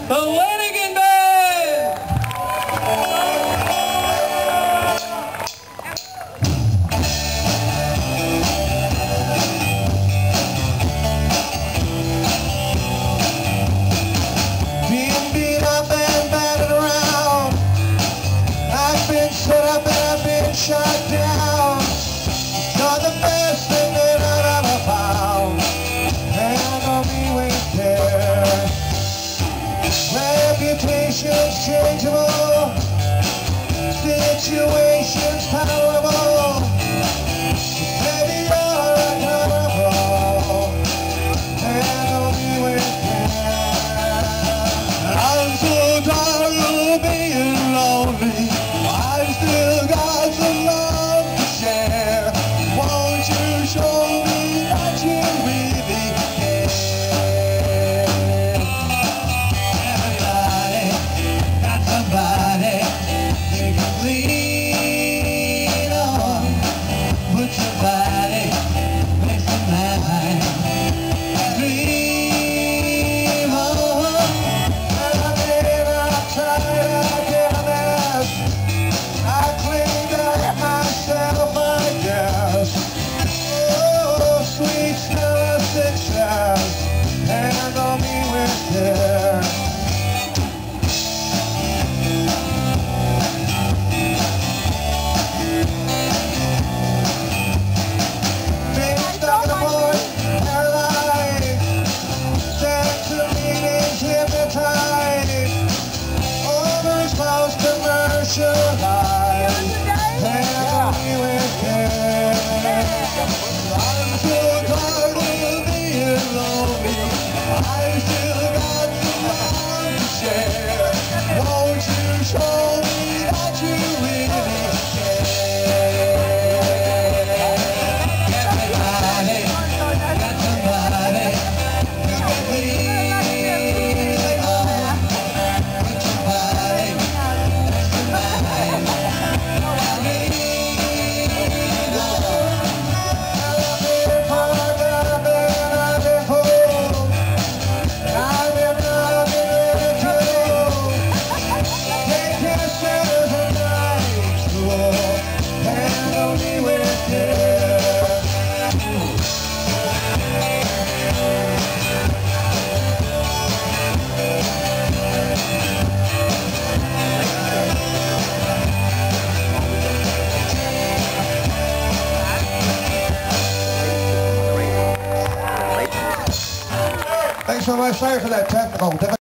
the Lannigan Band! Being beat up and battered around, I've been set up and I've been shot down. You're the best thing that I've ever found. Handle me with care. Reputation's changeable, situation's tolerable. Baby, you're accountable. Handle me with care. I'm so tired of being lonely. I've still got some love to share. Won't you show me that you really care? Everybody got somebody you can lean on. Put your body next to mine. Dream on. And I made up tired of bitterness. I cleaned up myself, I guess. Oh, sweet smell of success. Handle me with care. Being stuck in a void, paralyzed. Sent to meetings, hypnotized. Overexposed, commercialized. Handle me with care. I'm so tired of being lonely. I still got some love to share. Won't you show me that you really care? Everybody got somebody you can lean on. Put your body next to mine. Lean on. I've been hard, I've been fooled. I've been ridiculed. Take yourself a night school. Handle me with care. Thanks so much. Sorry for that technical difficulty.